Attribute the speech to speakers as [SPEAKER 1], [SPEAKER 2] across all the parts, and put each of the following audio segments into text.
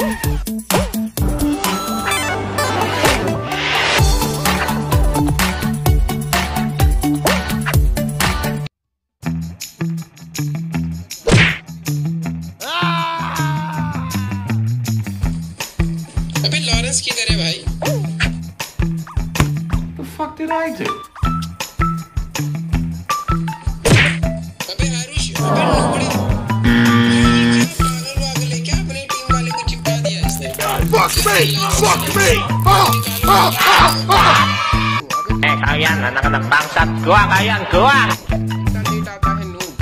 [SPEAKER 1] अबे लॉरेंस किधर है भाई?
[SPEAKER 2] The fuck did I do?
[SPEAKER 1] अबे आरुष, अबे लोमड़ी, ये क्या पागल है क्या? अपनी टीम वाले को चिपका दिया इसने।
[SPEAKER 2] Fuck me! Fuck me!
[SPEAKER 3] Kalian anak-anak bangsat gua, kalian gua.
[SPEAKER 1] Tadi आता है noob।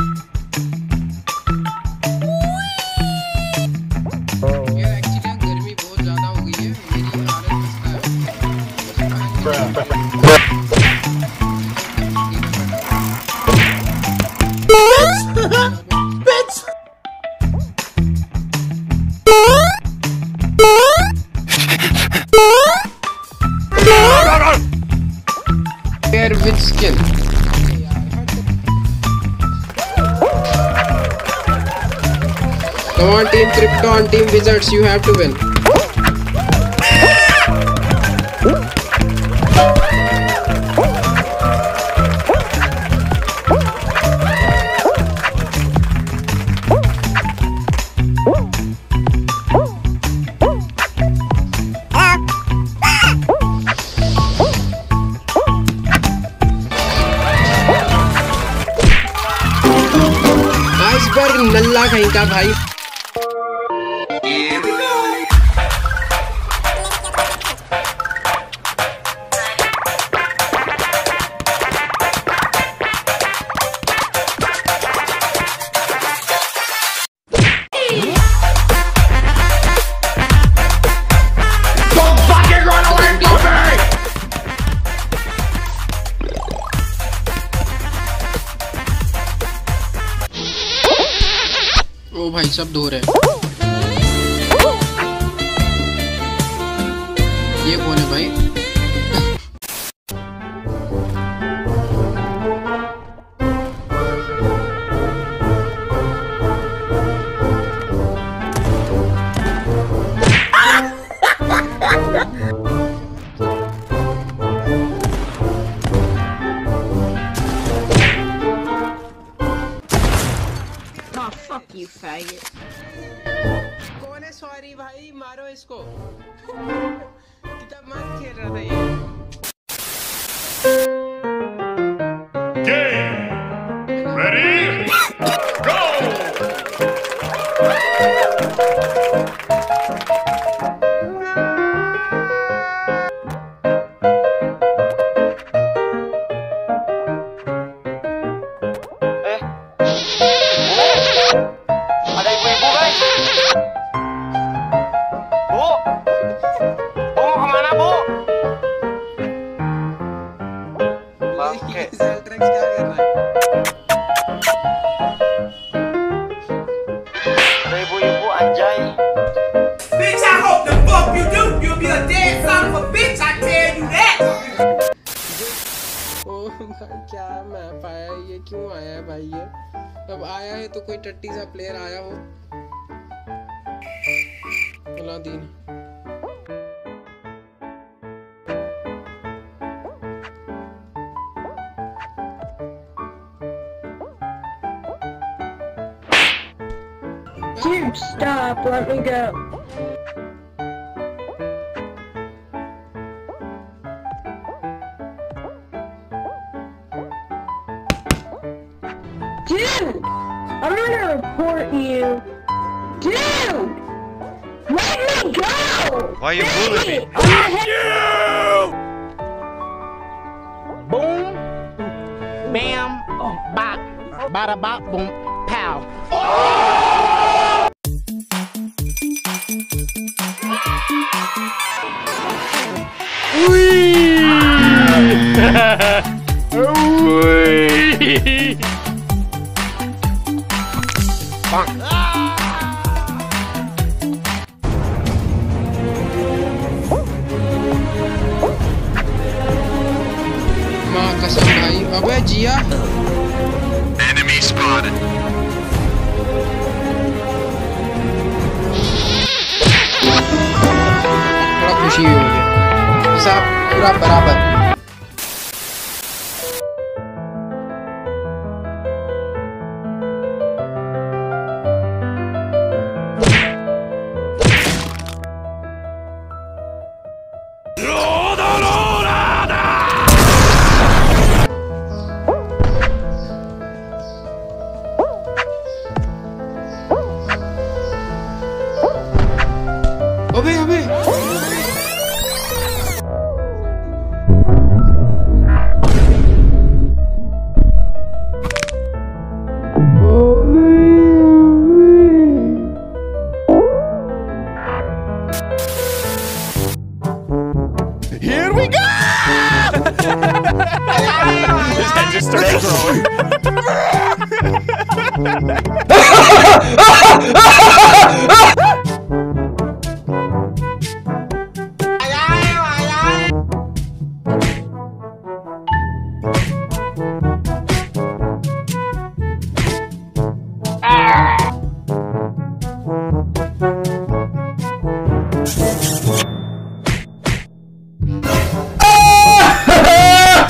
[SPEAKER 1] यार एक्चुअली गर्मी बहुत ज़्यादा हो गई है, मेरी हालत खस्ता है। Pair with skill. Come on, Team Krypton, Team Wizards, you have to win. Iceberg नल्ला कहीं का भाई। ओ भाई सब दूर है। ये कौन है भाई?
[SPEAKER 4] Fuck you, faggot.
[SPEAKER 1] कौन है? सॉरी भाई, मारो इसको। कितना मस्त खेल रहा था ये।
[SPEAKER 2] Game! Ready? Go!
[SPEAKER 3] Ada ibu-ibu guys. Bu, bu mau kemana bu? Bangke.
[SPEAKER 1] Zeltrex क्या कर रहा है?
[SPEAKER 3] Ada ibu-ibu anjay.
[SPEAKER 5] Bitch, I hope the fuck you do. You'll be a dead son of a bitch, I tell you that.
[SPEAKER 1] ओ भाई क्या map आया, ये क्यों आया है भाई? ये अब आया है तो कोई टट्टी सा प्लेयर आया हो। Aladdin
[SPEAKER 4] Dude, stop. Let me go. Dude! I'm gonna report you. Dude! Let me go!
[SPEAKER 6] Why you bullying me?
[SPEAKER 3] Boom, bam, bop, bada bop, boom, pow.
[SPEAKER 1] माँ कसम भाई, अबे जिया।
[SPEAKER 2] Enemy spotted.
[SPEAKER 6] Rapat. Abe.
[SPEAKER 2] Here we go! His head just started growing.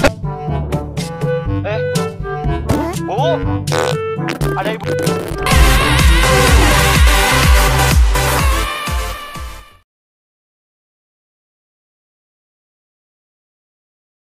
[SPEAKER 3] Bu, ada ibu.